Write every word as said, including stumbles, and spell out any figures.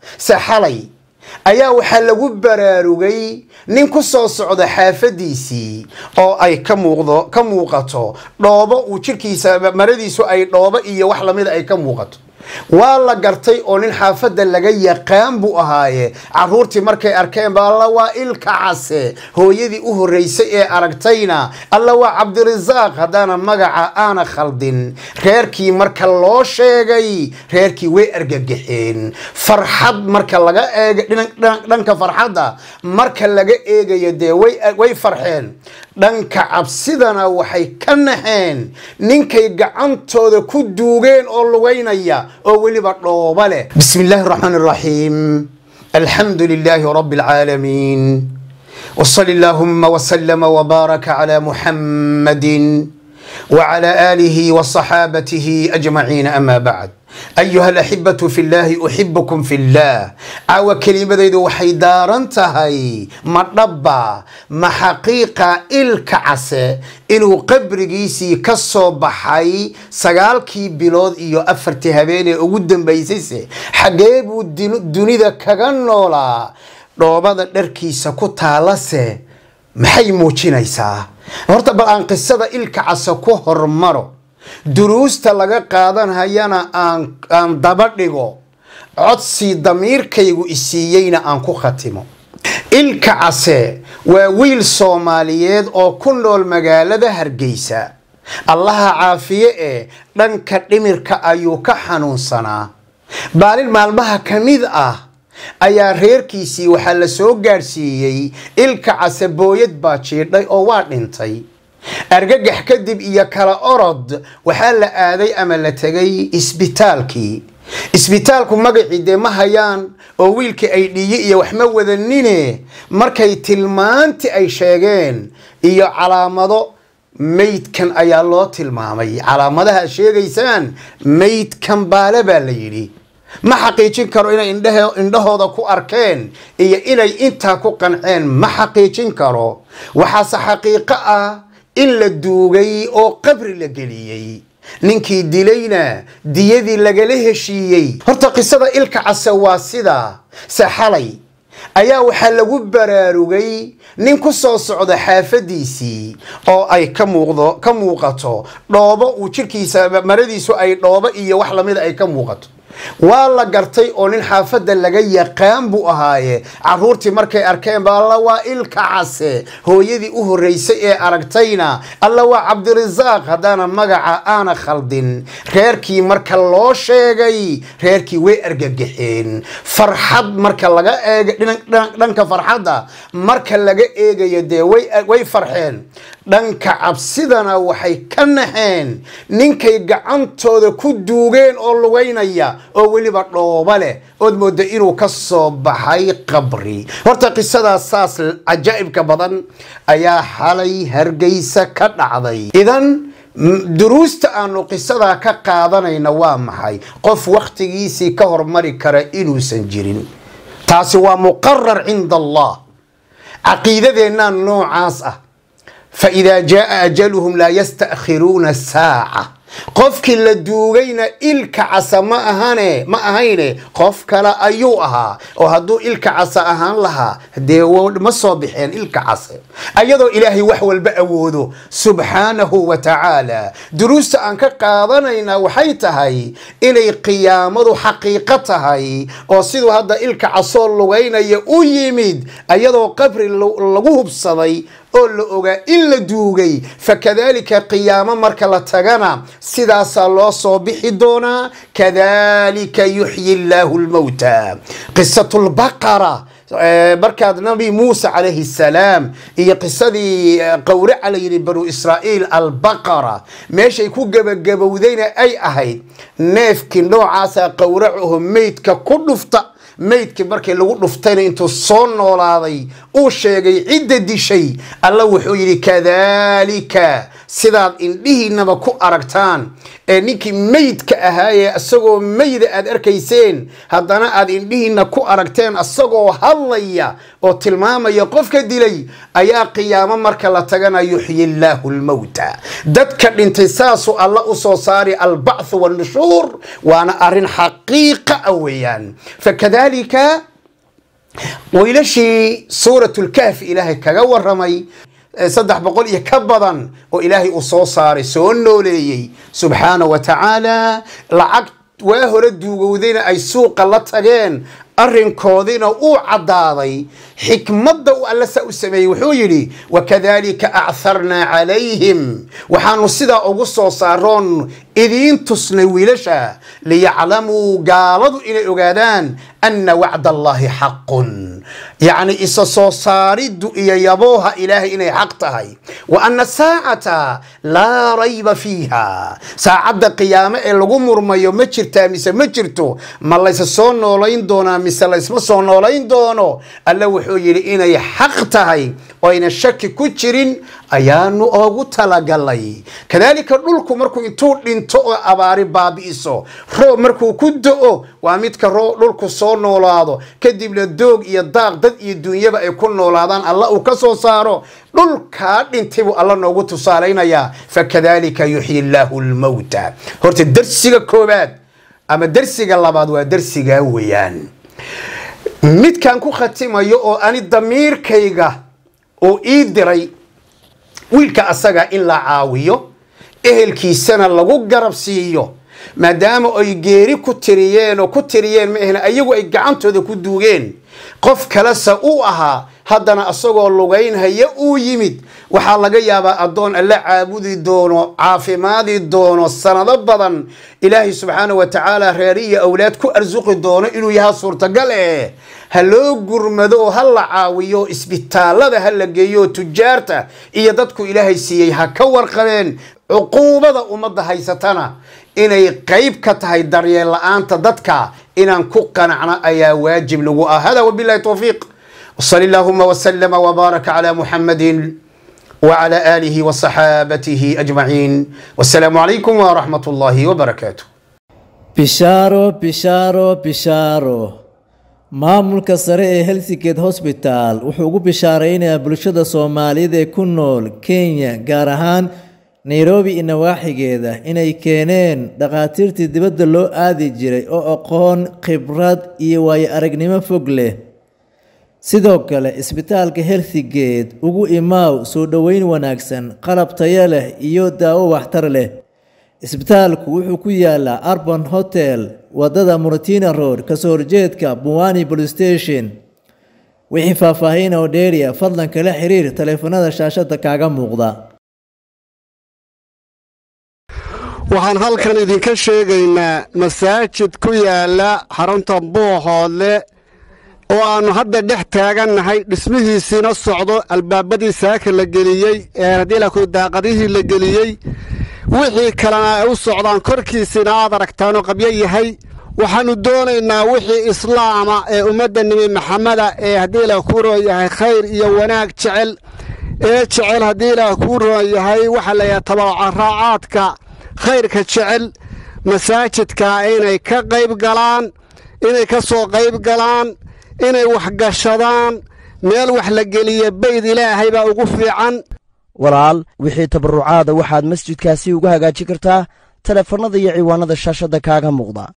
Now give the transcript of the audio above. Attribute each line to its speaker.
Speaker 1: سحلي ayaa waxa lagu baraarugay nin ku soo socda xaafadiisii oo ay ka muuqdo ka muuqato dhoobo uu jirkiisa maradiisu ay dhoobo iyo wax lamid ay ka muuqato waa la gartay oo nin xaafada laga yaqaan buu ahaaye caruurtii markay arkeen baa alla waa ilka case hooyadii u horeysay ee aragtayna alla waa Cabdirazaaq hadana magaca aana khaldin reerkii marka loo sheegay reerkii way argagaxeen farxad marka laga eego dhanka farxada marka laga eegayo de way way farxeen dhanka cabsidana waxay ka naxeen ninkay gacantooda ku duugeen oo lugaynaya oo waliba dhooba leh bismillaahir rahmaanir rahiim alxamdulillaahi rabbil aalamiin وصلى اللهم وسلم وبارك على محمد وعلى آله وصحابته أجمعين أما بعد أيها الأحبة في الله أحبكم في الله عوا كلمة ذو حيدارن تهي مربا ما حقيقة الكعسة إنه قبر جيسي كسو بحي سجالكي بلاد إيو أفرتها بيني وقدم بيسيسي حجيبو الدنيا ذا كجنولا روبا دركي سكوتا لسه محي موجينيسا horta bal aan qisada ilka casa ku hormaro duruusta laga qaadan hayana aan aan daba dhigo codsi damiirkaygu isiiyayna aan ku khatimo ilka case waa wiil Soomaaliyeed oo ku nool magaalada Hargeysa allaha caafiye ee dhanka dhimirka ayuu ka xanuunsanaa baalin maalmaha kamid ah ayaa reerkiisii waxa la soo gaarsiiyay ilka case booyad baa jiidhay oo waa dhintay argagax kadib iyo kala orod waxa la aaday ama la tagay isbitaalkii isbitaalku magaciide ma hayaan oo wiilkii ay dhiyi iyo wax ma wadanine markay tilmaanti ay sheegeen iyo calaamado meydkan ayaa loo tilmaamay calaamadaha sheegaysaan meydkan baale baa la yiri ما حقيقين كرو إنا إنده إنده هذا كو أركان إيه إنا إنتا كو قنعين ما حقيقين كرو وحاس حقيقة إلا الدوغي أو قبر لقليي ننكي ديلينا ديذي لقليه شيي هرتا قصة إلك عسواسدا سحلي ayaa waxa lagu baraarugay nin ku soo socda xaafadiisii oo ay ka muuqdo ka muuqato dhoobo uu jirkiisa maradiisu ay dhoobo iyo wax lamid ay ka muuqato waa la gartay oo nin xaafada laga yaqaan buu ahaaye caruurtii markay arkeen baa alla waa ilka case hooyadii u horeysay ee aragtayna alla waa Cabdirazaaq hadana magaca aana khaldin reerkii marka loo sheegay reerkii way argagaxeen farxad marka laga eego dhanka farxada marka laga eegayo de way way farxeen dhanka cabsidana waxay ka naxeen ninkay gacantooda ku duugeen oo lugaynaya oo waliba dhooba leh oo moodo inuu ka soo baxay qabri horta qisada saas ajaa'ibka badan ayaa xalay Hargeysa ka dhacday idan duruusta aanu qisada ka qaadanayna waa maxay qof waqtigiisii ka hormari kara inuusan jirin taasi waa muqarrar inda Allah aqiidadeena noocaas ah فإذا جاء أجلهم لا يستأخرون ساعة قف كل دوغينا إلك عسى ما أهاني ما أهيني قف كلا أيوها وهدو إلك عسى أهان لها ديو مصابحين إلك عسى أيضا إلهي وحو البأوذو سبحانه وتعالى دروس أنك قاضنينا وحيتهاي إلي قيامة حقيقتهاي وصيدو هذا إلك عسى اللغين يؤيمد أيضا قبر اللغوه بصدي أول أوجا إلا دوجي فكذلك قيامة مركلة تجنا سداس الله صبح دونا كذلك يحيي الله الموتى قصة البقرة بركة نبي موسى عليه السلام هي قصة قورع على بنو إسرائيل البقرة ماشي يكون جب جبودين أي أهيد نفك نوع عسى قورعهم ميت ككل فتا ميت كبركي لو نفتين انتو صون ولاضي او شيغي عدة دي شي الله وحويري كذلك سيداد انديه انما كو اركتان نيكي ميت كأهاية اساقو ميت اد اركيسين هادانا اد انديه انما كو اركتان اساقو هل hadlaya oo tilmaamaya qofka dilay ayaa qiyaamo marka la tagana yuxyi illaahu almawta dadka dhintay saasu alla u soo saari albacth wannushuur waana arrin xaqiiqa ah weeyaan fakadalika wiilashii suuratu lkahfi ilaahay kaga warramay saddex boqol iyo ka badan oo ilaahay uu soo saaray soo nooleeyey subxaana wa tacaala lacag waa hore duugowdayna ay suuqa la tageen arrinkoodina uu caddaaday xikmadda uu alla saa u sameeyey wuxuu yidhi wakadalika acarnaa calayhim waxaanu sidaa ugu soo saaroon idiin tusnay wiilasha liyaclamuu gaaladu inay ogaadaan ana wacd allahi xaqun yacni isa soo saariddu iyo yabooha ilaahay inay xaq tahay wa ana saacata laa rayba fiiha saacadda qiyaame ee lagu murmayo ma jirtaa mise ma jirto ma laysa soo noolayn doonaa mise laysma soo noolayn doono alla wuxuu yidhi inay xaq tahay oo ayna shaki ku jirin ayaanu oogu talagalay kadalika dhulku markuu intuu dhinto oo abaari baabi'iso roob markuu ku do-o waa midka dhulku soo noolaado kadibna doog iyo daaq dad iyo duunyaba ay ku noolaadaan alla uu ka soo saaro dhulkaa dhintay buu alla noogu tusaalaynayaa fakadalika yuxyi illaahu almawta horta darsiga koobaad ama darsiga labaad waa darsigaa weeyaan midkaan ku khatimayo oo ani damiirkayga oo ii diray wiilka asaga in la caawiyo ehelkiisana lagu garab siiyo maadaama ay geeri ku tiriyeen oo ku tiriyeen ma ahna ayagu ay gacantooda ku duugeen qof kale sa uu ahaa haddana asagoo lugaynhaya uu yimid waxaa laga yaabaa addoon alla caabudi doono caafimaadi doono sanado badan ilaahay subxaana wa tacaala reeri iyo awlaad ku arsuqi doono inuu yahaa suurtagal eh ha loo gurmado oo ha la caawiyo isbitaalada ha la geeyo tujaarta iyo dadku ilaahay siiyey ha ka warqabeen cuquubada ummadda haysatana inay qayb ka tahay daryeel la'aanta dadka inaan ku qanacno ayaa waajib lagu ah hada wabillahi tawfiiq وصلى اللهم وسلم وبارك على محمد وعلى آله وصحابته أجمعين والسلام عليكم ورحمة الله وبركاته
Speaker 2: بشارو بشارو بشارو maamulka sare ee Healthgate Hospital wuxuu ugu bishaareynayaa bulshada Soomaaliyeed ee ku nool Kenya gaar ahaan Nairobi iyo nawaaxigeeda inay keeneen dhaqaatiirtii dibadda loo aadi jiray oo aqoon khibrad iyo waayo aragnimo fog leh sidoo kale isbitaalka Healthgate ugu imaaw soo dhaweyn wanaagsan qalab tayo leh iyo daawo waxtar leh isbitaalku wuxuu ku yaalaa Urban Hotel wadada Muratina Road ka soo horjeedka Buwani Police Station wixii faahfaahin oo dheeriya fadlan kala xiriir taleefanada shaashada kaaga muuqda
Speaker 3: waxaan halkan idinka sheegaynaa masaajid ku yaala xarunta Buuhoodle oo aanu hadda dhex taagannahay dhismihiisina socdo albaabadii saaka la geliyey ee hadii la ku daaqadihii la geliyey wixii kalena ay u socdaan korkiisina aad aragtaan oo qabyo yahay waxaanu doonaynaa wixii islaama ee ummadda nabi maxameda ee hadii la ku rooyahay khayr iyo wanaag jecel ee jecel hadii la ku rooyahay waxa la tabaaracaadka khayrka jecel masaajidka inay ka qayb galaan inay ka soo qayb galaan inay wax gashadaan meel wax la geliyo bayd ilaahay baa ugu fiican
Speaker 4: walaal wixii tabarucaada waxaad masjidkaasi uga hagaajin kartaa taleefanada iyo ciwaanada shaashada kaaga muuqda